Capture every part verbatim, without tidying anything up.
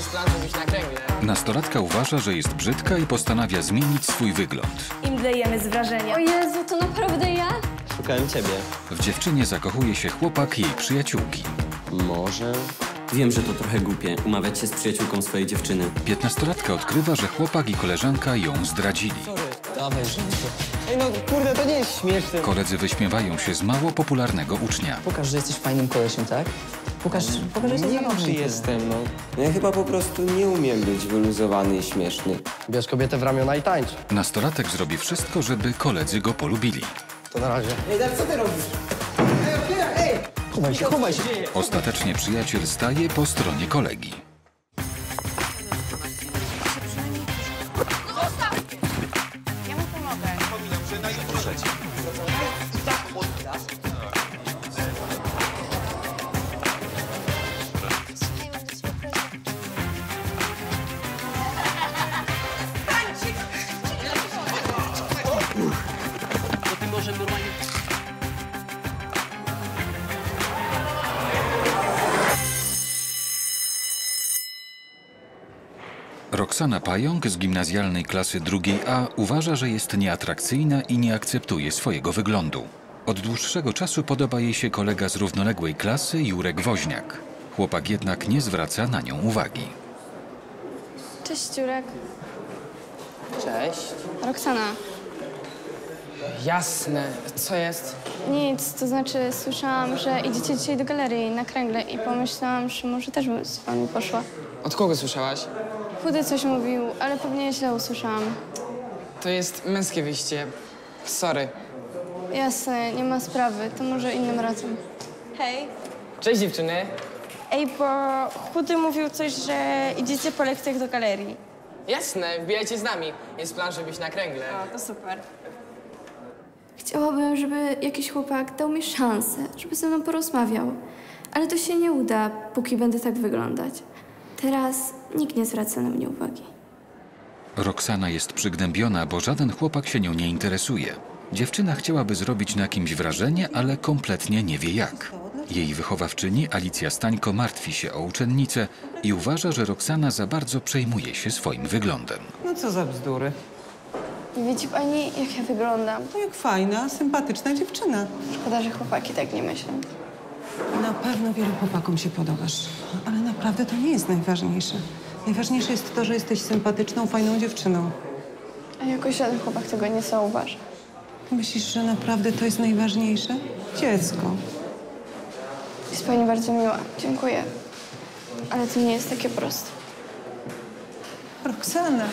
Jest plan, żebyś na kręgle. Nastolatka uważa, że jest brzydka i postanawia zmienić swój wygląd. I mdlejemy z wrażenia. O Jezu, to naprawdę ja? Szukałem ciebie. W dziewczynie zakochuje się chłopak jej przyjaciółki. Może... Wiem, że to trochę głupie, umawiać się z przyjaciółką swojej dziewczyny. Piętnastolatka odkrywa, że chłopak i koleżanka ją zdradzili. Dawaj, żeńcie. Ej, no kurde, to nie jest śmieszne. Koledzy wyśmiewają się z mało popularnego ucznia. Pokaż, że jesteś fajnym kolesiem, tak? Pokaż, pokaż, że jesteś zabawny. jestem, no. Ja chyba po prostu nie umiem być wyluzowany i śmieszny. Bierz kobietę w ramiona i tańcz. Nastolatek zrobi wszystko, żeby koledzy go polubili. To na razie. Ej, Dar, co ty robisz? Ej, otwieraj, ej! Chowaj się, chowaj się. Ostatecznie przyjaciel staje po stronie kolegi. Ja mu pomogę. Roxana Pająk z gimnazjalnej klasy drugiej A uważa, że jest nieatrakcyjna i nie akceptuje swojego wyglądu. Od dłuższego czasu podoba jej się kolega z równoległej klasy, Jurek Woźniak. Chłopak jednak nie zwraca na nią uwagi. Cześć, Jurek. Cześć. Roxana. Jasne. Co jest? Nic, to znaczy słyszałam, że idziecie dzisiaj do galerii na kręgle i pomyślałam, że może też bym z wami poszła. Od kogo słyszałaś? Chudy coś mówił, ale pewnie źle usłyszałam. To jest męskie wyjście. Sorry. Jasne, nie ma sprawy, to może innym razem. Hej. Cześć, dziewczyny. Ej, bo Chudy mówił coś, że idziecie po lekcjach do galerii. Jasne, wbijajcie z nami. Jest plan, żebyś na kręgle. O, to super. Chciałabym, żeby jakiś chłopak dał mi szansę, żeby ze mną porozmawiał. Ale to się nie uda, póki będę tak wyglądać. Teraz nikt nie zwraca na mnie uwagi. Roxana jest przygnębiona, bo żaden chłopak się nią nie interesuje. Dziewczyna chciałaby zrobić na kimś wrażenie, ale kompletnie nie wie jak. Jej wychowawczyni Alicja Stańko martwi się o uczennicę i uważa, że Roxana za bardzo przejmuje się swoim wyglądem. No co za bzdury. Nie widzi pani, jak ja wyglądam? No jak fajna, sympatyczna dziewczyna. Szkoda, że chłopaki tak nie myślą. Na pewno wielu chłopakom się podobasz, ale naprawdę to nie jest najważniejsze. Najważniejsze jest to, że jesteś sympatyczną, fajną dziewczyną. A jakoś żaden chłopak tego nie zauważy. Myślisz, że naprawdę to jest najważniejsze? Dziecko. Jest pani bardzo miła. Dziękuję. Ale to nie jest takie proste. Roxana.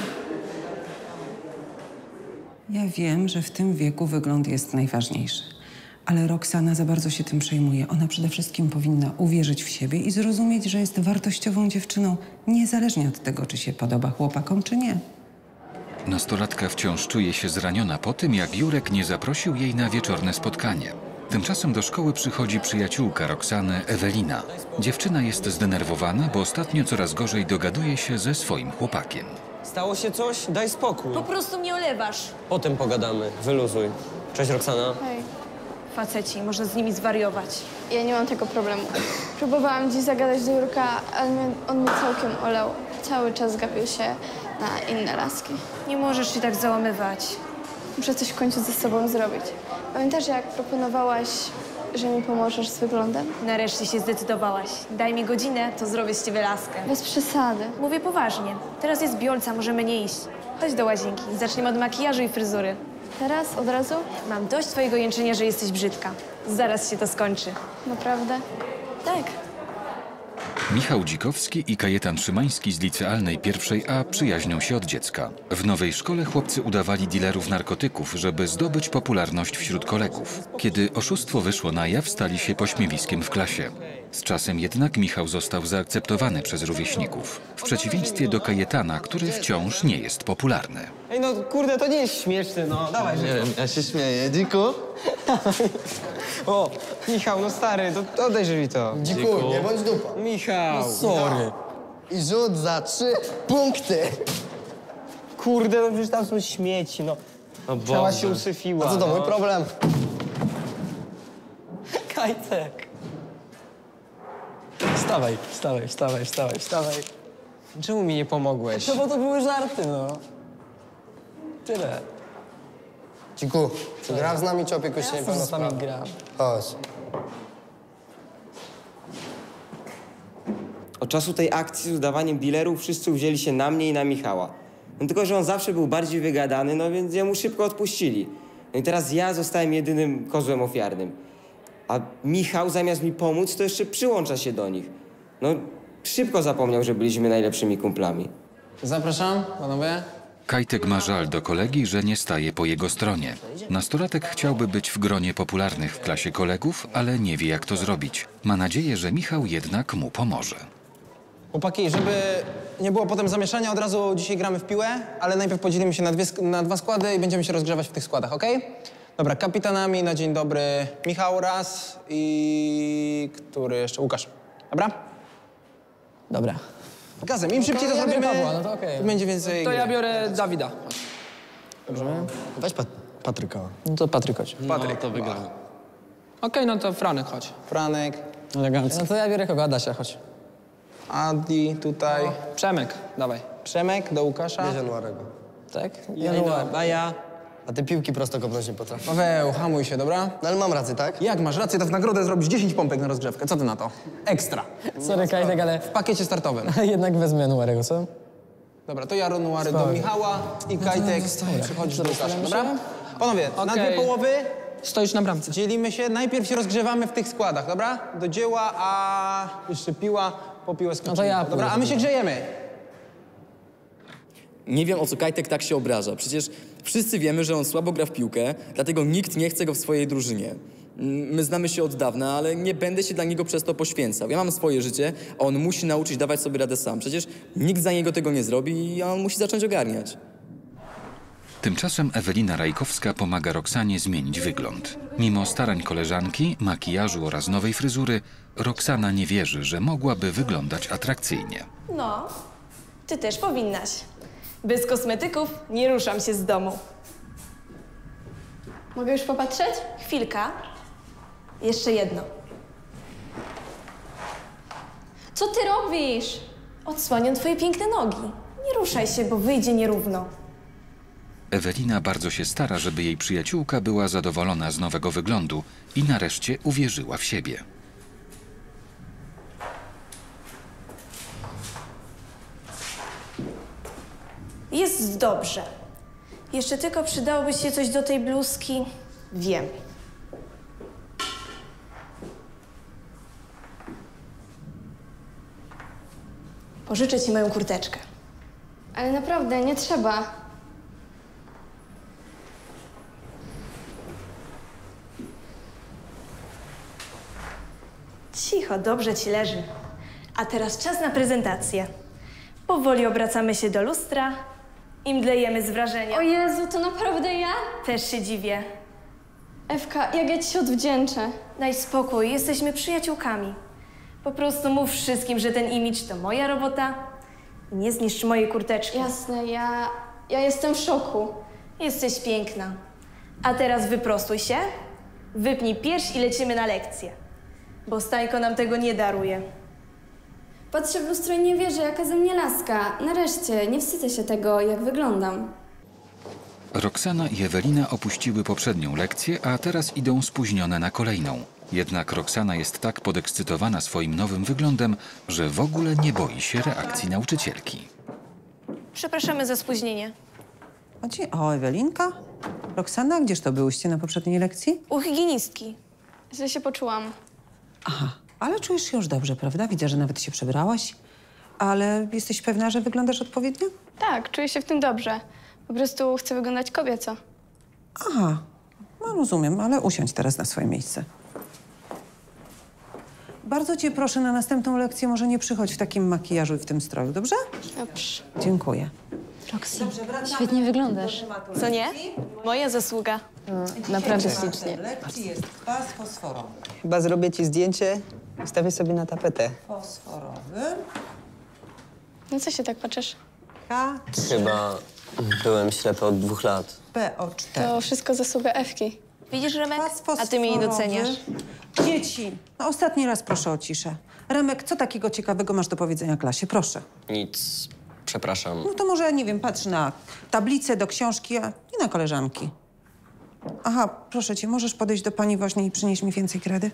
Ja wiem, że w tym wieku wygląd jest najważniejszy. Ale Roxana za bardzo się tym przejmuje. Ona przede wszystkim powinna uwierzyć w siebie i zrozumieć, że jest wartościową dziewczyną, niezależnie od tego, czy się podoba chłopakom, czy nie. Nastolatka wciąż czuje się zraniona po tym, jak Jurek nie zaprosił jej na wieczorne spotkanie. Tymczasem do szkoły przychodzi przyjaciółka Roxany, Ewelina. Dziewczyna jest zdenerwowana, bo ostatnio coraz gorzej dogaduje się ze swoim chłopakiem. Stało się coś? Daj spokój. Po prostu mnie olewasz. Potem pogadamy. Wyluzuj. Cześć, Roxana. Hej. Faceci, można z nimi zwariować. Ja nie mam tego problemu. Próbowałam dziś zagadać do Jurka, ale mnie, on mnie całkiem olał. Cały czas gapił się na inne laski. Nie możesz się tak załamywać. Muszę coś w końcu ze sobą zrobić. Pamiętasz, jak proponowałaś, że mi pomożesz z wyglądem? Nareszcie się zdecydowałaś. Daj mi godzinę, to zrobię z ciebie laskę. Bez przesady. Mówię poważnie. Teraz jest biolca, możemy nie iść. Chodź do łazienki. Zaczniemy od makijażu i fryzury. Teraz? Od razu? Mam dość twojego jęczenia, że jesteś brzydka. Zaraz się to skończy. Naprawdę? Tak. Michał Dzikowski i Kajetan Szymański z licealnej pierwszej A przyjaźnią się od dziecka. W nowej szkole chłopcy udawali dealerów narkotyków, żeby zdobyć popularność wśród kolegów. Kiedy oszustwo wyszło na jaw, stali się pośmiewiskiem w klasie. Z czasem jednak Michał został zaakceptowany przez rówieśników. W przeciwieństwie do Kajetana, który wciąż nie jest popularny. Ej, no kurde, to nie jest śmieszne, no. Dawaj, Nie wiem, ja się śmieję. Dziku? O, Michał, no stary, to, to odejdź mi to. Dziku, nie bądź dupa. Michał. No sorry. I rzut za trzy punkty. Kurde, no przecież tam są śmieci, no. Cała się usyfiła. A co to, no. mój problem? Kajtek. Wstawaj, wstawaj, wstawaj, wstawaj, wstawaj. Czemu mi nie pomogłeś? No bo to były żarty, no. Tyle. Ciku, czy grasz z nami, czy opiekujesz się niepełnosprawnym? gram. Chodź. Od czasu tej akcji z udawaniem dealerów wszyscy wzięli się na mnie i na Michała. No tylko, że on zawsze był bardziej wygadany, no więc jemu szybko odpuścili. No i teraz ja zostałem jedynym kozłem ofiarnym. A Michał zamiast mi pomóc, to jeszcze przyłącza się do nich. No szybko zapomniał, że byliśmy najlepszymi kumplami. Zapraszam, panowie. Kajtek ma żal do kolegi, że nie staje po jego stronie. Nastolatek chciałby być w gronie popularnych w klasie kolegów, ale nie wie, jak to zrobić. Ma nadzieję, że Michał jednak mu pomoże. Chłopaki, żeby nie było potem zamieszania, od razu dzisiaj gramy w piłę, ale najpierw podzielimy się na, dwie, sk- na dwa składy i będziemy się rozgrzewać w tych składach, okej? Dobra, kapitanami na dzień dobry Michał raz i... który jeszcze? Łukasz. Dobra? Dobra. Gazem, im szybciej to ja biorę zrobimy, Pawła, no to okej. będzie więcej To gry. ja biorę Dawida. Weź Pat Patryka. No to Patryk chodź. Patryk. to wygra. Okej, no to Franek chodź. Franek, Elegancko. No to ja biorę kogo? Adasia, chodź. Adi tutaj, Przemek, dawaj. Przemek do Łukasza. Bierz Januarego. Tak? Januar. A ja? A ty piłki prosto kopnąć nie potrafisz. Paweł, hamuj się, dobra? No ale mam rację, tak? Jak masz rację, to w nagrodę zrobisz dziesięć pompek na rozgrzewkę. Co ty na to? Ekstra. Sorry, Kajtek, ale W pakiecie startowym. jednak wezmę Januarego, co? Dobra, to ja January do Spoko. Michała i Kajtek przychodzisz do Łukasza, dobra? Panowie, na Okej. dwie połowy Stoisz na bramce. dzielimy się. Najpierw się rozgrzewamy w tych składach, dobra? Do dzieła, a jeszcze piła, po piłę skoczymy. No to ja Dobra, a my pójdę. się grzejemy. Nie wiem, o co Kajtek tak się obraża. Przecież wszyscy wiemy, że on słabo gra w piłkę, dlatego nikt nie chce go w swojej drużynie. My znamy się od dawna, ale nie będę się dla niego przez to poświęcał. Ja mam swoje życie, a on musi nauczyć dawać sobie radę sam. Przecież nikt za niego tego nie zrobi, a on musi zacząć ogarniać. Tymczasem Ewelina Rajkowska pomaga Roxanie zmienić wygląd. Mimo starań koleżanki, makijażu oraz nowej fryzury, Roxana nie wierzy, że mogłaby wyglądać atrakcyjnie. No, ty też powinnaś. Bez kosmetyków nie ruszam się z domu. Mogę już popatrzeć? Chwilka. Jeszcze jedno. Co ty robisz? Odsłaniam twoje piękne nogi. Nie ruszaj się, bo wyjdzie nierówno. Ewelina bardzo się stara, żeby jej przyjaciółka była zadowolona z nowego wyglądu i nareszcie uwierzyła w siebie. Jest dobrze. Jeszcze tylko przydałoby się coś do tej bluzki. Wiem. Pożyczę ci moją kurteczkę. Ale naprawdę, nie trzeba. Cicho, dobrze ci leży. A teraz czas na prezentację. Powoli obracamy się do lustra i mdlejemy z wrażenia. O Jezu, to naprawdę ja? Też się dziwię. Ewka, jak ja ci się odwdzięczę? Daj spokój, jesteśmy przyjaciółkami. Po prostu mów wszystkim, że ten imidż to moja robota i nie zniszcz mojej kurteczki. Jasne, ja... ja jestem w szoku. Jesteś piękna. A teraz wyprostuj się, wypnij pierś i lecimy na lekcję. Bo Stańko nam tego nie daruje. Patrzę w lustro i nie wierzę, jaka ze mnie laska. Nareszcie, nie wstydzę się tego, jak wyglądam. Roxana i Ewelina opuściły poprzednią lekcję, a teraz idą spóźnione na kolejną. Jednak Roxana jest tak podekscytowana swoim nowym wyglądem, że w ogóle nie boi się reakcji nauczycielki. Przepraszamy za spóźnienie. O, ci- o, Ewelinka? Roxana, gdzież to byłyście na poprzedniej lekcji? U higienistki. Źle się poczułam. Aha, ale czujesz się już dobrze, prawda? Widzę, że nawet się przebrałaś. Ale jesteś pewna, że wyglądasz odpowiednio? Tak, czuję się w tym dobrze. Po prostu chcę wyglądać kobieco. Aha, no rozumiem, ale usiądź teraz na swoje miejsce. Bardzo cię proszę, na następną lekcję może nie przychodź w takim makijażu i w tym stroju, dobrze? Dobrze. Dziękuję. Roxy, świetnie wyglądasz. Co nie? Moja zasługa. Naprawdę ślicznie. Lekcji jest kwas fosforowy. Chyba zrobię ci zdjęcie i stawię sobie na tapetę. Fosforowy. No co się tak patrzysz? K Chyba byłem ślepy od dwóch lat. P O cztery. To wszystko zasługa Ewki. Widzisz, Remek? Kwas A ty mnie nie fosforowy. doceniasz. Dzieci, no ostatni raz proszę o ciszę. Remek, co takiego ciekawego masz do powiedzenia klasie? Proszę. Nic. Przepraszam. No to może, nie wiem, patrz na tablicę do książki, a nie na koleżanki. Aha, proszę cię, możesz podejść do pani woźnej i przynieść mi więcej kredy?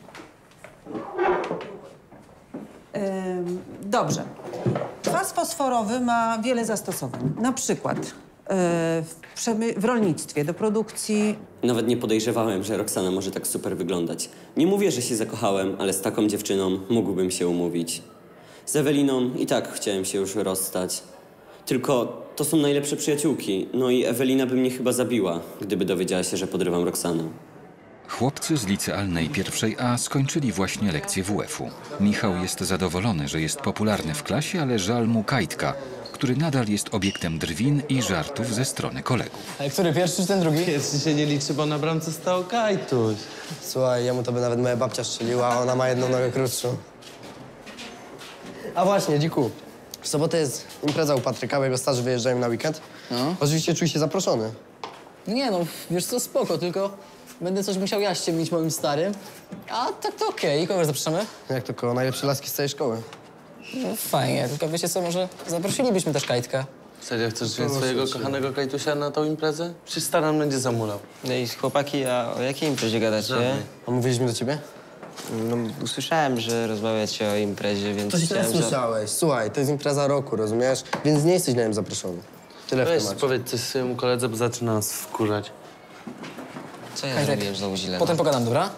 Ym, dobrze. Kwas fosforowy ma wiele zastosowań. Na przykład yy, w, przemy- w rolnictwie do produkcji... Nawet nie podejrzewałem, że Roxana może tak super wyglądać. Nie mówię, że się zakochałem, ale z taką dziewczyną mógłbym się umówić. Z Eweliną i tak chciałem się już rozstać. Tylko to są najlepsze przyjaciółki. No i Ewelina by mnie chyba zabiła, gdyby dowiedziała się, że podrywam Roxanę. Chłopcy z licealnej pierwszej A skończyli właśnie lekcję W F-u. Michał jest zadowolony, że jest popularny w klasie, ale żal mu Kajtka, który nadal jest obiektem drwin i żartów ze strony kolegów. A który, pierwszy czy ten drugi? Pierwszy się nie liczy, bo na bramce stał Kajtuś. Słuchaj, jemu to by nawet moja babcia strzeliła, a ona ma jedną nogę krótszą. A właśnie, Dziku. W sobotę jest impreza u Patryka, bo jego starzy wyjeżdżają na weekend. No. Oczywiście czuj się zaproszony. No nie no, wiesz co, spoko, tylko będę coś musiał ja ściemnić moim starym. A tak to okej, kogo zapraszamy? Jak to koło najlepsze laski z całej szkoły. No fajnie, tylko wiecie co, może zaprosilibyśmy też Kajtka. Serio, chcesz wziąć swojego kochanego Kajtusia na tą imprezę? Przecież stara będzie zamulał. No i chłopaki, a o jakiej imprezie gadacie? Żadnej. A mówiliśmy do ciebie? No, usłyszałem, że rozmawiacie o imprezie, więc To źle chciałem, że... słyszałeś. Słuchaj, to jest impreza roku, rozumiesz? Więc nie jesteś na nią zaproszony. Tyle w Weź, temacie. powiedz coś swojemu koledze, bo zaczyna nas wkurzać. Co ja Kajtek, zrobiłem znowu źle? Potem pogadam, dobra?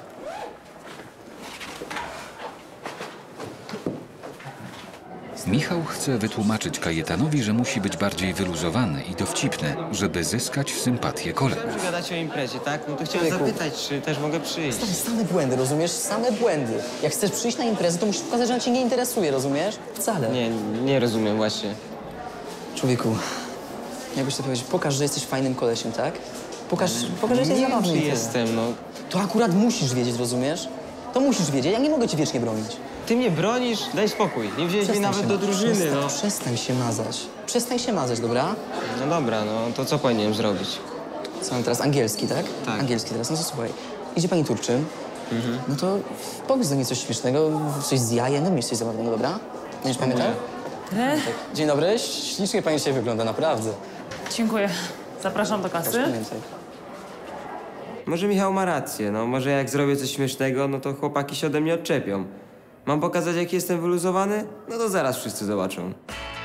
Michał chce wytłumaczyć Kajetanowi, że musi być bardziej wyluzowany i dowcipny, żeby zyskać sympatię kolegów. Że gadacie o imprezie, tak? No to chciałem zapytać, czy też mogę przyjść. Stary, same błędy, rozumiesz? Same błędy. Jak chcesz przyjść na imprezę, to musisz pokazać, że on cię nie interesuje, rozumiesz? Wcale. Nie, nie rozumiem właśnie. Człowieku, jakbyś to powiedzieć, pokaż, że jesteś fajnym kolesiem, tak? Pokaż, pokaż że jesteś Nie wiem, zabawny. czy i tyle. jestem, no. To akurat musisz wiedzieć, rozumiesz? To musisz wiedzieć, ja nie mogę cię wiecznie bronić. Ty mnie bronisz? Daj spokój. Nie wziąłeś mnie nawet się do ma- drużyny, przestań, no. Przestań się mazać. Przestań się mazać, dobra? No dobra, no to co powinienem zrobić? Co mam teraz? Angielski, tak? Tak. Angielski teraz. No to słuchaj, idzie pani Turczyn, no to powiedz do niej coś śmiesznego, coś z jajem, no mieć coś zabawnego, dobra? Będziesz pamiętał? Tak. Dzień dobry, ślicznie pani dzisiaj wygląda, naprawdę. Dziękuję. Zapraszam do Też kasy. pamiętaj. Może Michał ma rację, no. Może jak zrobię coś śmiesznego, no to chłopaki się ode mnie odczepią. Mam pokazać, jaki jestem wyluzowany? No to zaraz wszyscy zobaczą.